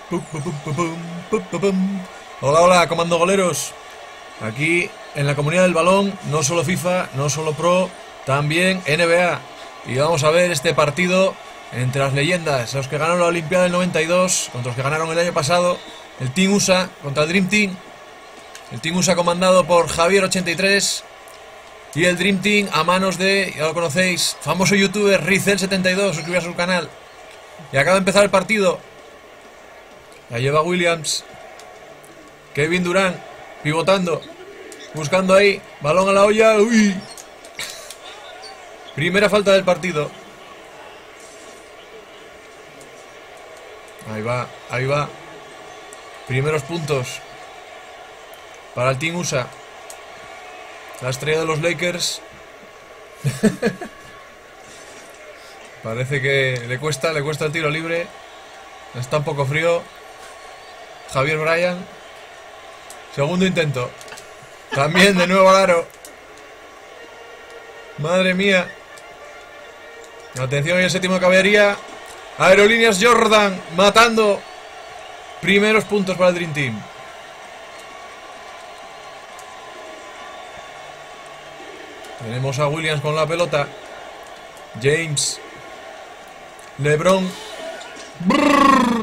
Hola, hola, comando goleros. Aquí en la comunidad del balón, no solo FIFA, no solo Pro, también NBA. Y vamos a ver este partido entre las leyendas, los que ganaron la Olimpiada del 92 contra los que ganaron el año pasado. El Team USA contra el Dream Team. El Team USA comandado por Javier83 y el Dream Team a manos de, ya lo conocéis, famoso youtuber Rizel72. Suscribíos a su canal. Y acaba de empezar el partido. La lleva Williams. Kevin Durant pivotando, buscando ahí, balón a la olla. Uy. Primera falta del partido. Ahí va, ahí va. Primeros puntos para el Team USA. La estrella de los Lakers. Parece que le cuesta el tiro libre. Está un poco frío. Javier Bryan. Segundo intento. También de nuevo al aro. Madre mía. Atención, y el séptimo de caballería. Aerolíneas Jordan matando. Primeros puntos para el Dream Team. Tenemos a Williams con la pelota. James. LeBron. Brrr.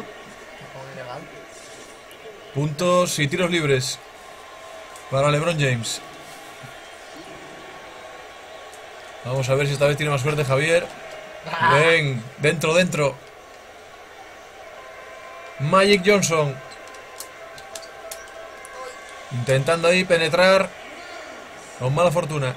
Puntos y tiros libres para LeBron James. Vamos a ver si esta vez tiene más suerte Javier. Ven, dentro, dentro. Magic Johnson. Intentando ahí penetrar. Con mala fortuna.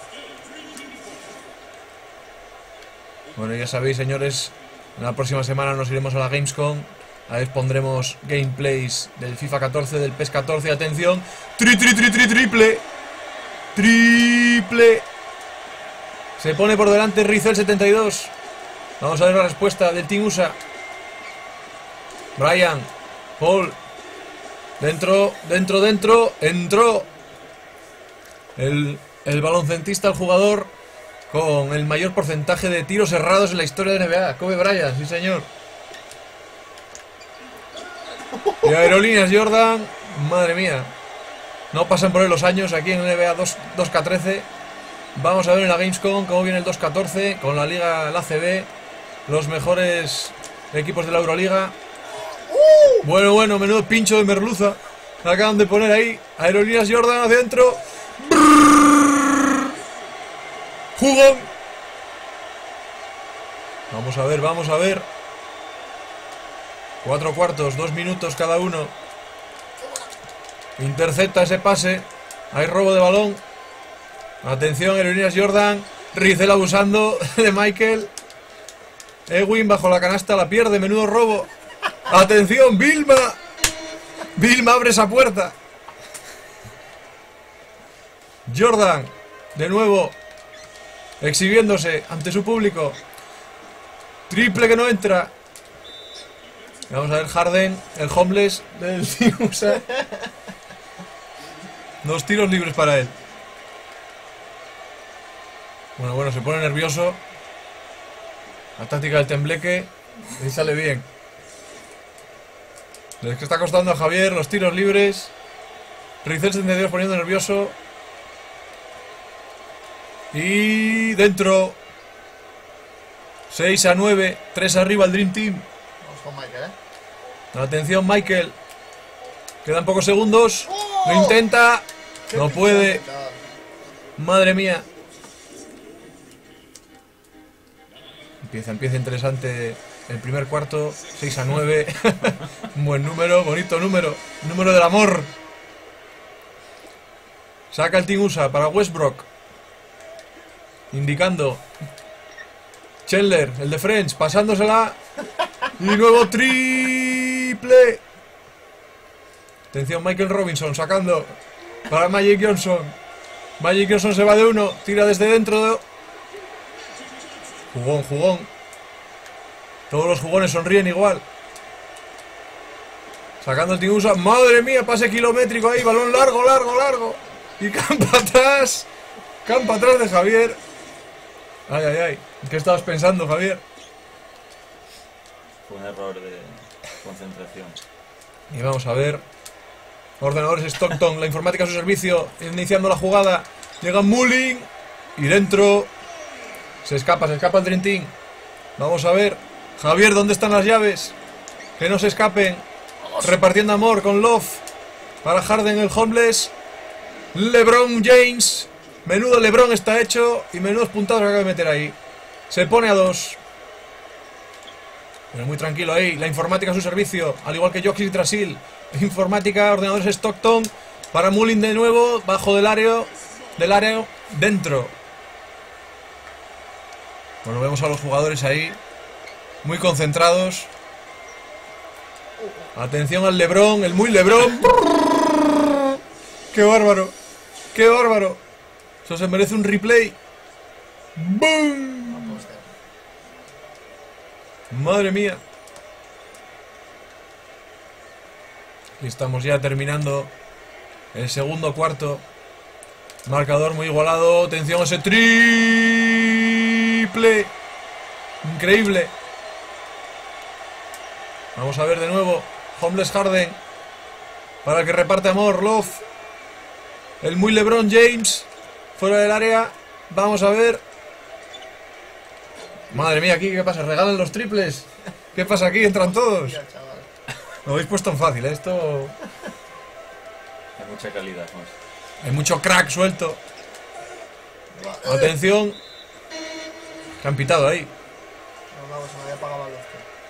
Bueno, ya sabéis, señores, la próxima semana nos iremos a la Gamescom. Ahí pondremos gameplays del FIFA 14, del PES 14. Atención. Triple. Triple. Se pone por delante Rizel72. Vamos a ver la respuesta del Team USA. Brian. Paul. Dentro. Entró. El baloncentista, el jugador con el mayor porcentaje de tiros errados en la historia de NBA. Kobe Bryant, sí señor. Y Aerolíneas Jordan. Madre mía. No pasan por él los años aquí en el NBA 2K13. Vamos a ver en la Gamescom cómo viene el 2K14 con la Liga, la ACB. Los mejores equipos de la Euroliga. Bueno, menudo pincho de merluza. Acaban de poner ahí. Aerolíneas Jordan hacia adentro. Jugón. Vamos a ver. 4 cuartos, 2 minutos cada uno. Intercepta ese pase. Hay robo de balón. Atención, Aerolíneas Jordan. Rizel abusando de Michael. Ewing bajo la canasta, la pierde. Menudo robo. Atención, Vilma. Vilma abre esa puerta. Jordan, de nuevo, exhibiéndose ante su público. Triple que no entra. Vamos a ver Harden, el homeless del Team USA. 2 tiros libres para él. Bueno, se pone nervioso. La táctica del tembleque. Y sale bien. Es que está costando a Javier los tiros libres. Rizel72 poniendo nervioso. Y dentro. 6-9. 3 arriba el Dream Team. Vamos con Michael, Atención, Michael. Quedan pocos segundos. Lo intenta. No puede. Madre mía. Empieza interesante el primer cuarto. 6-9. Un buen número, bonito número. Número del amor. Saca el Team USA para Westbrook. Indicando. Chandler, el de French, pasándosela. Y nuevo triple. Atención, Michael Robinson sacando para Magic Johnson. Magic Johnson se va de 1. Tira desde dentro. Jugón. Todos los jugones sonríen igual. Sacando el Team USA. Madre mía, pase kilométrico ahí. Balón largo. Y campo atrás. Campo atrás de Javier. Ay. ¿Qué estabas pensando, Javier? Fue un error de concentración. Y vamos a ver. Ordenadores Stockton, la informática a su servicio, iniciando la jugada. Llega Mullin y dentro se escapa el Dream Team. Vamos a ver. Javier, ¿dónde están las llaves? Que no se escapen. Repartiendo amor con Love. Para Harden, el homeless. LeBron James. Menudo LeBron está hecho. Y menudos puntados que acaba de meter ahí. Se pone a 2. Pero muy tranquilo ahí. La informática a su servicio. Al igual que Jokic y Trasil. Informática, ordenadores Stockton. Para Mullin de nuevo. Bajo del área. Dentro. Bueno, vemos a los jugadores ahí. Muy concentrados. Atención al LeBron. El muy LeBron. ¡Qué bárbaro! ¡Qué bárbaro! Eso se merece un replay. ¡Bum! Madre mía. Aquí estamos ya terminando el segundo cuarto. Marcador muy igualado. Atención a ese triple. Increíble. Vamos a ver de nuevo. Homeless Harden. Para el que reparte amor. Love. El muy LeBron James. Fuera del área. Vamos a ver. Madre mía, aquí ¿qué pasa? ¿Regalan los triples? ¿Qué pasa aquí? ¿Entran todos? Lo habéis puesto en fácil, ¿eh? Esto... Hay mucha calidad, ¿no? Hay mucho crack suelto. Atención. Que han pitado ahí. No, vamos, se me había apagado la luz.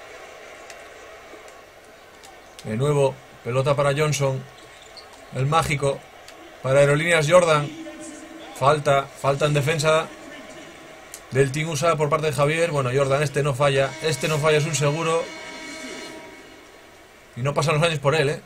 De nuevo, pelota para Johnson. El mágico. Para Aerolíneas Jordan. Falta en defensa del Team USA por parte de Javier. Bueno, Jordan, este no falla. Este no falla, es un seguro. Y no pasan los años por él, ¿eh?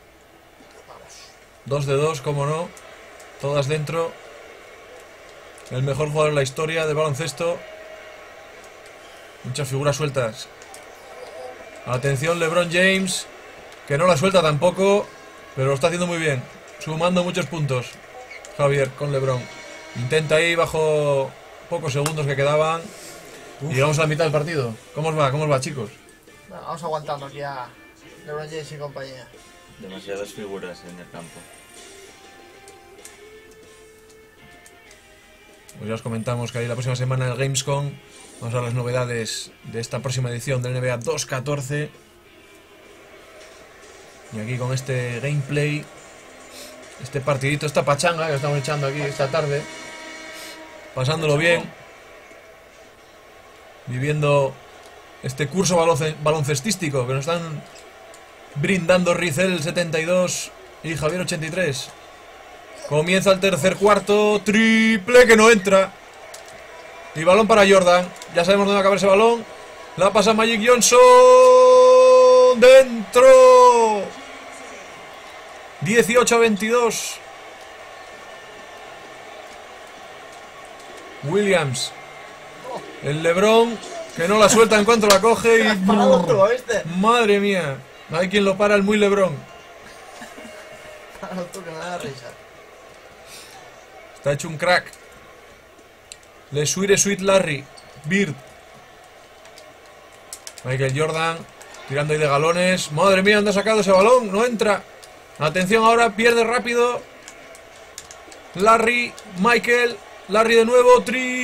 2 de 2, como no. Todas dentro. El mejor jugador de la historia del baloncesto. Muchas figuras sueltas. Atención, LeBron James. Que no la suelta tampoco. Pero lo está haciendo muy bien. Sumando muchos puntos. Javier con LeBron. Intenta ahí bajo pocos segundos que quedaban. Y llegamos a la mitad del partido. ¿Cómo os va? ¿Cómo os va, chicos? Bueno, vamos aguantando aquí a LeBron James y compañía. Demasiadas figuras en el campo. Pues ya os comentamos que ahí la próxima semana en el Gamescom vamos a ver las novedades de esta próxima edición del NBA 2K14. Y aquí con este gameplay, este partidito, esta pachanga que estamos echando aquí esta tarde, pasándolo bien, viviendo este curso baloncestístico que nos están brindando Rizel 72 y Javier 83. Comienza el tercer cuarto. Triple que no entra. Y balón para Jordan. Ya sabemos dónde va a caber ese balón. La pasa Magic Johnson. Dentro. 18-22. Williams. El LeBron que no la suelta en cuanto la coge. Y... madre mía. Hay quien lo para, el muy LeBron. Tú, que me da risa. Está hecho un crack. Le Suire Sweet Larry. Bird. Michael Jordan. Tirando ahí de galones. Madre mía, ¿dónde ha sacado ese balón? No entra. Atención ahora, pierde rápido. Larry. Michael. Larry de nuevo.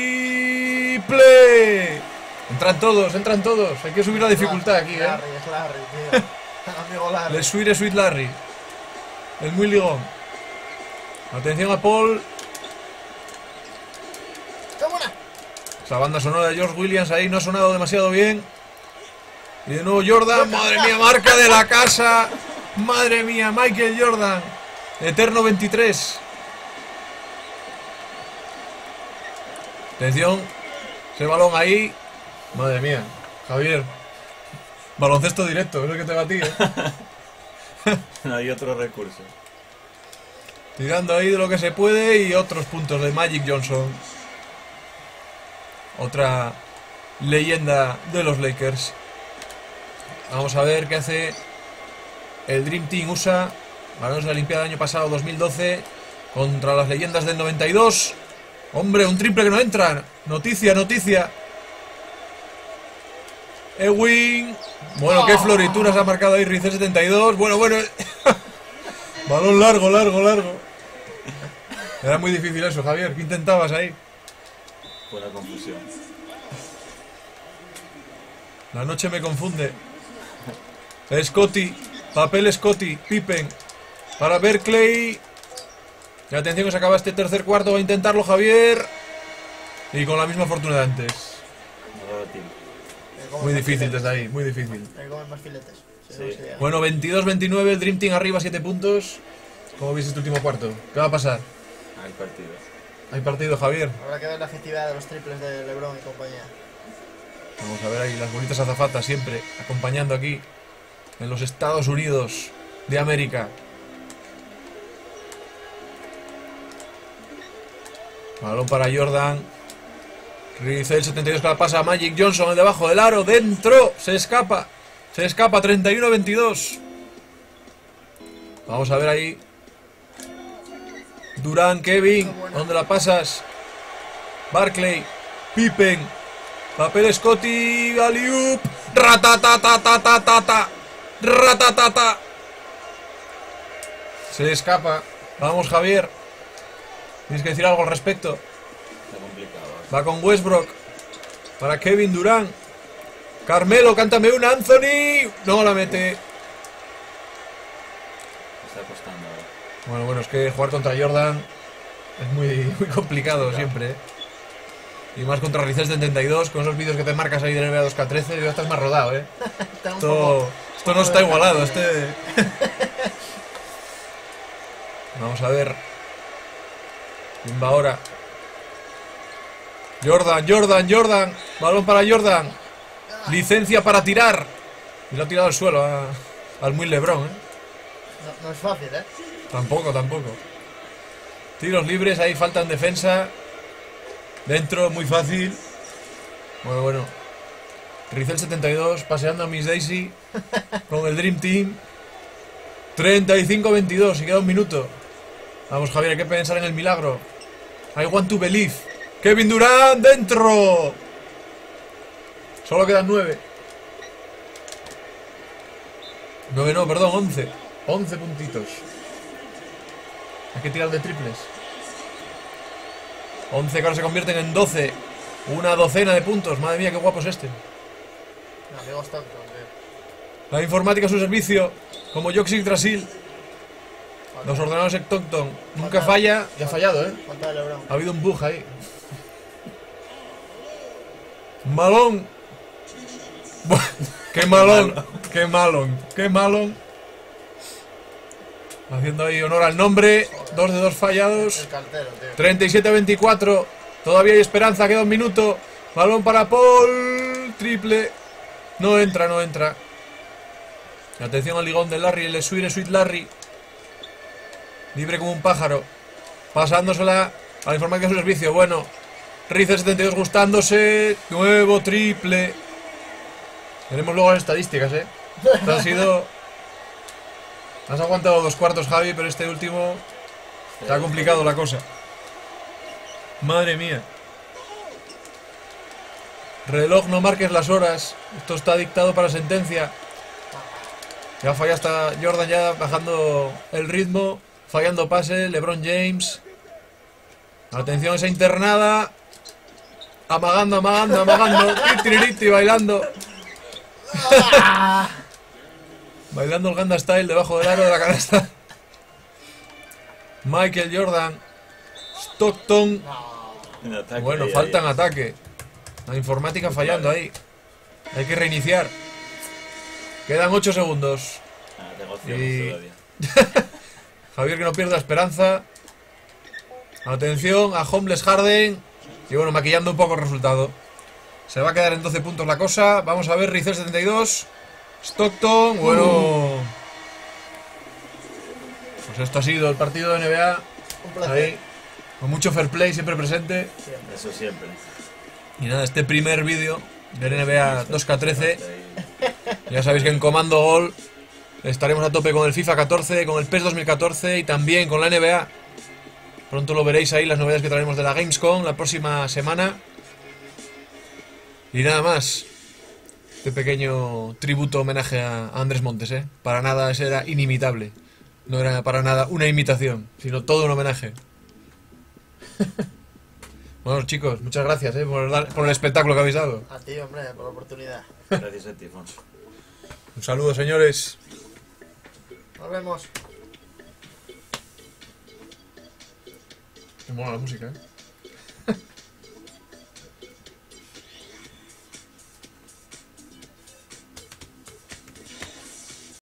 Triple. Entran todos, entran todos. Hay que subir la dificultad aquí, Larry, es Larry, tío. Amigo Larry. Le Suire Sweet Larry. El muy ligón. Atención a Paul. La banda sonora de George Williams ahí no ha sonado demasiado bien. Y de nuevo Jordan. Madre mía, marca de la casa. Madre mía, Michael Jordan. Eterno 23. Atención. Ese balón ahí. Madre mía, Javier. Baloncesto directo, es lo que te va a ti, ¿eh? No hay otro recurso. Tirando ahí de lo que se puede. Y otros puntos de Magic Johnson. Otra leyenda de los Lakers. Vamos a ver qué hace el Dream Team USA. Ganaron la Olimpiada del año pasado, 2012, contra las leyendas del 92. Hombre, un triple que no entra. Noticia, noticia. Ewing. Bueno, qué florituras ha marcado ahí Rizel 72. Bueno. Balón largo. Era muy difícil eso, Javier. ¿Qué intentabas ahí? Buena confusión. La noche me confunde. Scotty. Papel Scotty. Pippen. Para Berkeley. Y atención que se acaba este tercer cuarto. Va a intentarlo Javier. Y con la misma fortuna de antes. No daba tiempo. Muy difícil desde ahí, muy difícil. Hay que comer más filetes. Si Sí. no, se llega. Bueno, 22-29, el Dream Team arriba, 7 puntos. ¿Cómo viste este último cuarto? ¿Qué va a pasar? Hay partido. Hay partido, Javier. Habrá que ver la efectividad de los triples de LeBron y compañía. Vamos a ver ahí las bonitas azafatas siempre acompañando aquí en los Estados Unidos de América. Balón para Jordan. Rizel 72 que la pasa a Magic Johnson, el debajo del aro, dentro, se escapa 31-22. Vamos a ver ahí. Durán, Kevin, ¿dónde la pasas? Barclay, Pippen, papel Scotty, Aliup, ratatatatata, ratatata. Se escapa. Vamos, Javier. Tienes que decir algo al respecto. Está complicado. Va con Westbrook. Para Kevin Durant. Carmelo, cántame una, Anthony. No la mete. Está costando ahora. Bueno, es que jugar contra Jordan es muy complicado siempre, ¿eh? Y más contra Rizel 72, con esos vídeos que te marcas ahí de NBA 2K13, ya estás más rodado, ¿eh? Está un poco- Esto no está igualado, Vamos a ver. ¿Quién va ahora? Jordan. Balón para Jordan. Licencia para tirar. Y lo ha tirado al suelo al muy LeBron, ¿eh? No es fácil, ¿eh? Tampoco. Tiros libres, ahí falta en defensa. Dentro, muy fácil. Bueno. Rizel 72, paseando a Miss Daisy con el Dream Team. 35-22 y queda un minuto. Vamos, Javier, hay que pensar en el milagro. I want to believe. Kevin Durant, dentro. Solo quedan 9. 9 no, perdón, 11. 11 puntitos. Hay que tirar de triples. 11 que ahora se convierten en 12. Una docena de puntos. Madre mía, qué guapo es este. Mi amigo Stanton, tío. La informática a su servicio. Como Jokic Brasil. Los ordenadores Stockton. Nunca falla. Ya ha fallado, ¿eh? Falta de LeBron. Ha habido un bug ahí. Malón. Buah, qué malón. Haciendo ahí honor al nombre. 2 de 2 fallados. El cartero, tío. 37-24. Todavía hay esperanza. Queda un minuto. Balón para Paul. Triple. No entra. Atención al ligón de Larry. El Sweet Larry. Libre como un pájaro. Pasándosela a la informática de su servicio. Bueno. Rizel 72 gustándose. Nuevo triple. Veremos luego las estadísticas, ¿eh? Esto ha sido... Has aguantado 2 cuartos, Javi, pero este último... Está complicado la cosa. Madre mía. Reloj, no marques las horas. Esto está dictado para sentencia. Ya falla hasta Jordan ya bajando el ritmo. Fallando pase, LeBron James. Atención a esa internada. Amagando. Titiriti, bailando. Bailando el Ganda Style debajo del aro de la canasta. Michael Jordan. Stockton. En ataque, Bueno, ahí, falta en ahí. ataque. La informática fallando ahí. Hay que reiniciar. Quedan 8 segundos. Negociamos Y- todavía. Javier que no pierda esperanza. Atención a Homeless Harden. Y bueno, maquillando un poco el resultado. Se va a quedar en 12 puntos la cosa. Vamos a ver, Rizel 72. Stockton. Bueno. Pues esto ha sido el partido de NBA. Un placer. Ahí. Con mucho fair play siempre presente. Siempre. Eso siempre. Y nada, este primer vídeo del NBA 2K13. Ahí. Ya sabéis que en Comando Gol estaremos a tope con el FIFA 14, con el PES 2014 y también con la NBA. Pronto lo veréis ahí, las novedades que traeremos de la Gamescom la próxima semana. Y nada más. Este pequeño tributo homenaje a Andrés Montes, ¿eh? Para nada, ese era inimitable. No era para nada una imitación, sino todo un homenaje. Bueno, chicos, muchas gracias, por el espectáculo que habéis dado. A ti, hombre, por la oportunidad. Gracias a ti, Fonso. Un saludo, señores. Nos vemos. Me mola la música, ¿eh?